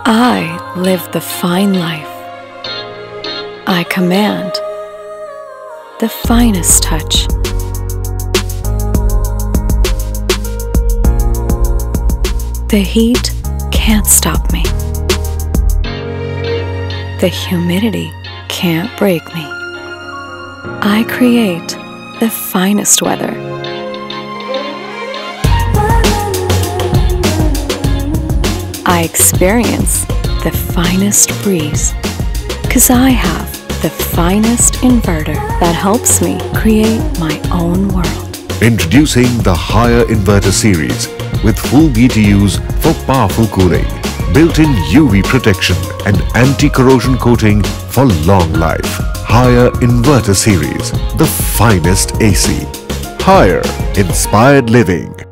I live the fine life. I command the finest touch. The heat can't stop me. The humidity can't break me. I create the finest weather. I experience the finest breeze, 'cause I have the finest inverter that helps me create my own world. Introducing the Haier Inverter series with full BTUs for powerful cooling, built-in UV protection and anti-corrosion coating for long life. Haier Inverter series, the finest AC. Haier, inspired living.